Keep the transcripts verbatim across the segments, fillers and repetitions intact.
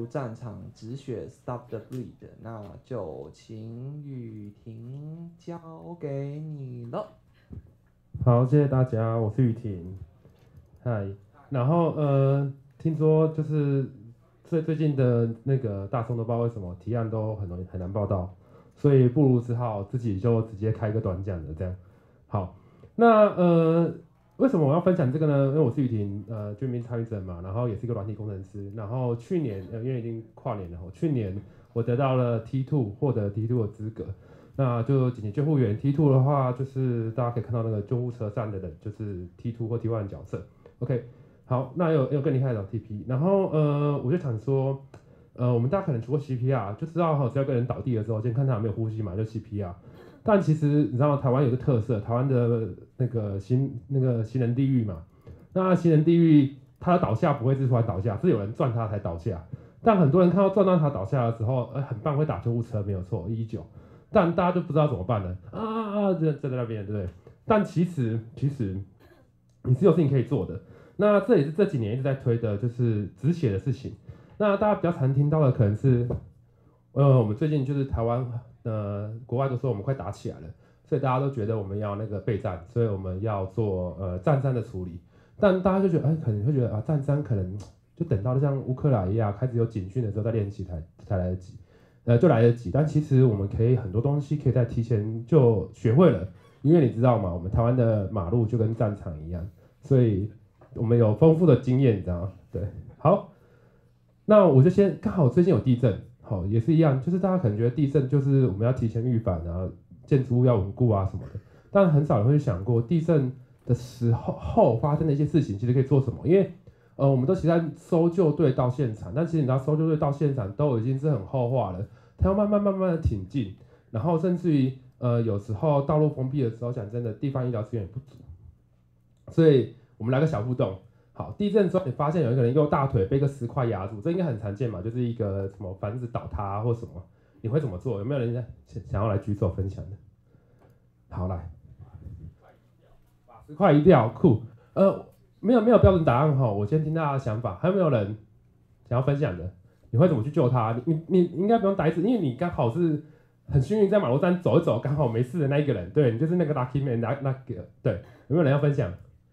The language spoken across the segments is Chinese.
战场止血 Stop the Bleed， 那就请雨婷交给你了。 好，谢谢大家，我是雨婷，嗨。然后呃，听说就是最最近的那个大松都不知道为什么提案都很容易很难报到，所以不如只好自己就直接开一个短讲的这样。好，那呃。为什么我要分享这个呢？因为我是雨婷，呃，居民参与者嘛，然后也是一个软体工程师。然后去年，呃，因为已经跨年了，去年我得到了 T 二，获得 T 二的资格，那就紧急救护员。T 二的话，就是大家可以看到那个救护车上的人，就是 T 二或 T 一的角色。OK， 好，那有有更厉害的 T P， 然后呃，我就想说，呃，我们大家可能学过 C P R， 就知道哈，只要一个人倒地的时候，先看他有没有呼吸嘛，就 C P R。但其实你知道台湾有个特色，台湾的那个行那个行人地狱嘛，那行人地狱他倒下不会是突然倒下，是有人撞他才倒下。但很多人看到撞到他倒下的时候，呃，很棒，会打救护车没有错，一一九。但大家就不知道怎么办了啊啊啊，就站在那边，对不对？但其实其实你是有事情可以做的。那这也是这几年一直在推的，就是止血的事情。那大家比较常听到的可能是，呃，我们最近就是台湾。呃，国外都说我们快打起来了，所以大家都觉得我们要那个备战，所以我们要做呃战争的处理。但大家就觉得，哎，可能会觉得啊，战争可能就等到像乌克兰一样开始有警讯的时候再练习才才来得及，呃，就来得及。但其实我们可以很多东西可以在提前就学会了，因为你知道吗？我们台湾的马路就跟战场一样，所以我们有丰富的经验，你知道吗？对，好，那我就先刚好最近有地震。好，也是一样，就是大家可能觉得地震就是我们要提前预防啊，建筑物要稳固啊什么的，但很少人会想过地震的时候后发生的一些事情，其实可以做什么？因为呃，我们都期待搜救队到现场，但其实你知道搜救队到现场都已经是很后话了，他要慢慢慢慢的挺进，然后甚至于呃有时候道路封闭的时候，讲真的，地方医疗资源也不足，所以我们来个小互动。好，地震之后你发现有一个人右大腿被一个石块压住，这应该很常见嘛，就是一个什么房子倒塌或什么，你会怎么做？有没有人想要来举手分享的？好，来，把石块移掉，酷。呃，没有没有标准答案哈，我先听大家的想法。还有没有人想要分享的？你会怎么去救他？你你你应该不用打一次，因为你刚好是很幸运在马路上走一走，刚好没事的那一个人，对你就是那个 lucky man，那那个对，有没有人要分享？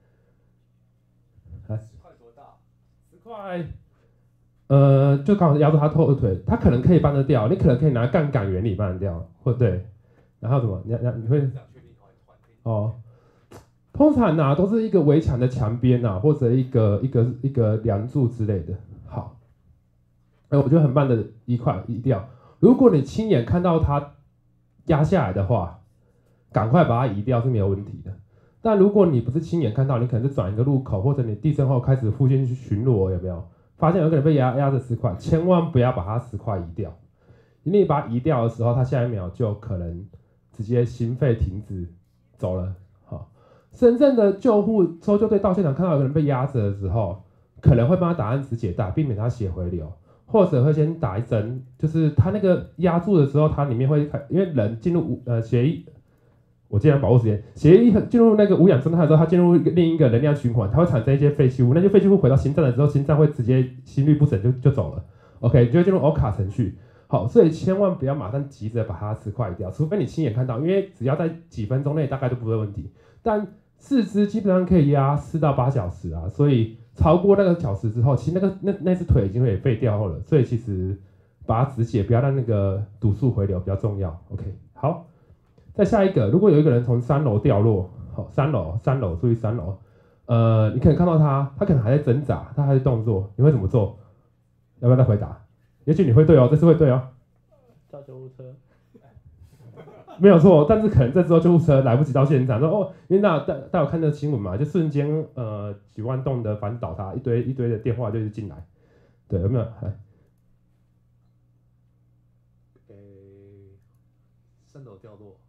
十块多大？十块，呃，就刚好压住他后腿，他可能可以搬得掉，你可能可以拿杠杆原理搬得掉，或对，然后什么？你你你会哦，通常呐、啊、都是一个围墙的墙边呐、啊，或者一个一个一个梁柱之类的。好，哎，我觉得很棒的一块移掉。如果你亲眼看到它压下来的话，赶快把它移掉是没有问题的。但如果你不是亲眼看到，你可能是转一个路口，或者你地震后开始附近去巡逻，有没有发现有个人被压压着石块，千万不要把它石块移掉。你把它移掉的时候，它下一秒就可能直接心肺停止走了。好，真正的救护搜救队到现场看到有个人被压着的时候，可能会帮他打按止血带，避免他血回流，或者会先打一针，就是他那个压住的时候，它里面会因为人进入呃血液。我尽量把握时间。血液进入那个无氧状态的时候，它进入另一个能量循环，它会产生一些废弃物，那些废弃物回到心脏的时候，心脏会直接心律不整就就走了。OK， 就会进入 O 卡程序。好，所以千万不要马上急着把它石块掉，除非你亲眼看到，因为只要在几分钟内大概都不会问题。但四肢基本上可以压四到八小时啊，所以超过那个小时之后，其实那个那那只腿已经会废掉了，所以其实把它止血，不要让那个毒素回流比较重要。OK， 好。再下一个，如果有一个人从三楼掉落，好，三楼，三楼，注意三楼，呃，你可能看到他，他可能还在挣扎，他还在动作，你会怎么做？要不要再回答？也许你会对哦，这次会对哦。 叫救护车。 没有错，但是可能这时候救护车来不及到现场，说哦，因为大大大家有看到新闻嘛，就瞬间呃几万栋的房子倒塌，一堆一堆的电话就是进来，对，有没有？ 给三楼掉落。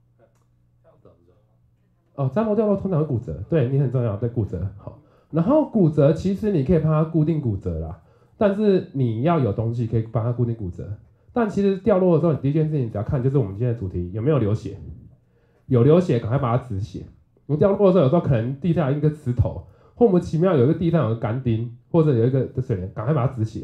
哦，三楼掉落通常会骨折，对你很重要，对骨折好。然后骨折其实你可以帮他固定骨折啦，但是你要有东西可以帮他固定骨折。但其实掉落的时候，你第一件事情只要看就是我们今天的主题有没有流血，有流血赶快把它止血。我掉落的时候有时候可能地上有一个石头，或莫名其妙有一个地上有个钢钉，或者有一个的水帘，赶快把它止血。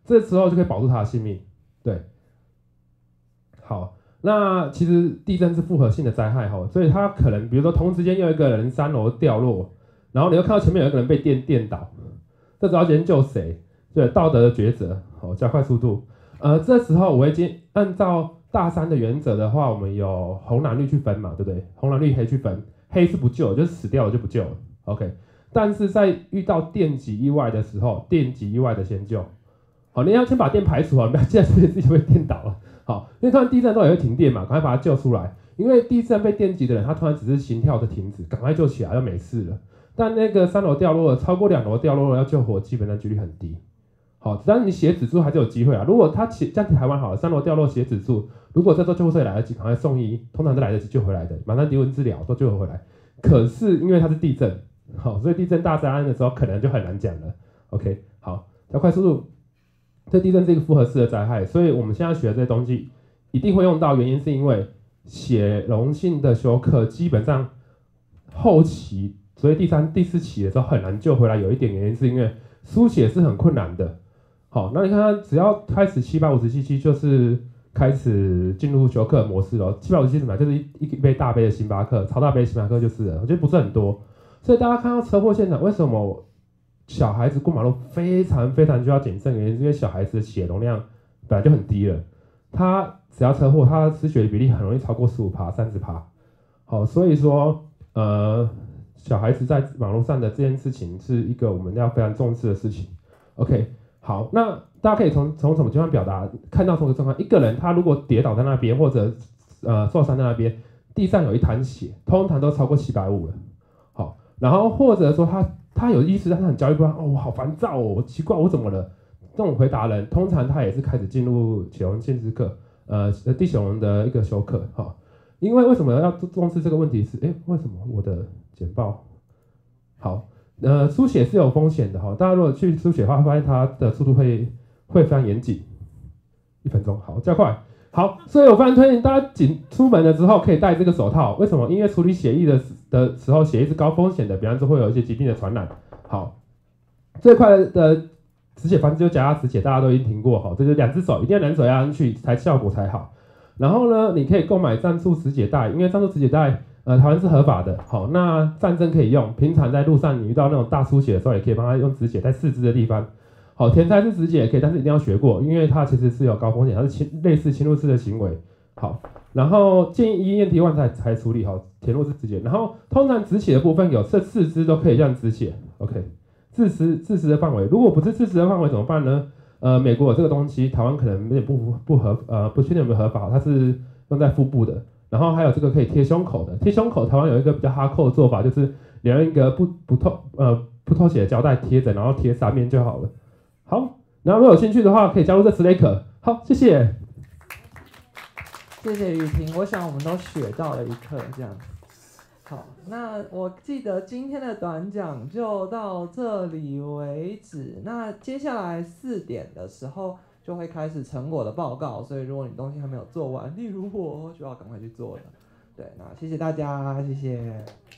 这时候就可以保住他的性命。对，好，那其实地震是复合性的灾害哈，所以它可能比如说同时间又有一个人三楼掉落，然后你又看到前面有一个人被电电倒，这时候要先救谁？对，道德的抉择，好，加快速度。呃，这时候我会先按照大三的原则的话，我们有红蓝绿去分嘛，对不对？红蓝绿黑去分，黑是不救，就是死掉了就不救了 ，OK。但是在遇到电击意外的时候，电击意外的先救。好，你要先把电排除好，不要现在自己被电倒了。好，因为突然地震都也会停电嘛，赶快把它救出来。因为地震被电击的人，他突然只是心跳的停止，赶快救起来就没事了。但那个三楼掉落了，超过两楼掉落了，要救活基本上几率很低。好，但是你血止住还是有机会啊。如果他血像台湾好了，三楼掉落血止住，如果这时候救护车来得及，赶快送医，通常都来得及救回来的，马上低温治疗都救回来。可是因为它是地震，好，所以地震大灾难的时候可能就很难讲了。OK， 好，加快速度。这地震是一个复合式的灾害，所以我们现在学的这些东西一定会用到，原因是因为血溶性的休克基本上后期，所以第三、第四期的时候很难救回来。有一点原因是因为输血是很困难的。好，那你看它只要开始七百五十 C C 就是开始进入休克模式了。七百五十 C C 什么？就是一一杯大杯的星巴克，超大杯的星巴克就是了，我觉得不是很多。所以大家看到车祸现场，为什么小孩子过马路非常非常需要谨慎？原因是因为小孩子的血容量本来就很低了，他只要车祸，他失血的比例很容易超过十五趴、三十趴。好，所以说呃，小孩子在马路上的这件事情是一个我们要非常重视的事情。OK。好，那大家可以从从什么情况表达看到这个状况？一个人他如果跌倒在那边，或者呃受伤在那边，地上有一滩血，通常都超过七百五了。好，然后或者说他他有意识，但他很焦虑不安，哦，我好烦躁哦，奇怪我怎么了？这种回答人，通常他也是开始进入血溶性之刻，呃地血溶的一个休克。哈，因为为什么要重视这个问题是？哎，为什么我的简报好？呃，输血是有风险的哈，大家如果去输血的话，发现它的速度会会非常严谨，一分钟好加快好，所以我非常推荐大家紧出门了之后可以戴这个手套。为什么？因为处理血液的的时候，血液是高风险的，比方说会有一些疾病的传染。好，最快的止血方式就加压止血，大家都已经听过哈，这就是两只手一定要两手压上去才效果才好。然后呢，你可以购买战术止血带，因为战术止血带。呃，台湾是合法的，好，那战争可以用，平常在路上你遇到那种大出血的时候，也可以帮他用止血在四肢的地方，好，填塞式止血也可以，但是一定要学过，因为它其实是有高风险，它是侵类似侵入式的行为，好，然后建议医院提完才才处理好填入式止血，然后通常止血的部分有这四肢都可以这样止血 ，OK， 致死致死的范围，如果不是致死的范围怎么办呢？呃，美国有这个东西，台湾可能有点不不合，呃，不确定有没有合法，它是用在腹部的。然后还有这个可以贴胸口的，贴胸口台湾有一个比较哈扣的做法，就是你用一个不不透呃不透血的胶带贴着，然后贴三面就好了。好，然后如果有兴趣的话，可以加入这 Slack。好，谢谢。 谢谢雨婷，我想我们都学到了一课，这样。好，那我记得今天的短讲就到这里为止。那接下来四点的时候。就会开始成果的报告，所以如果你东西还没有做完，例如我就要赶快去做了。对，那谢谢大家，谢谢。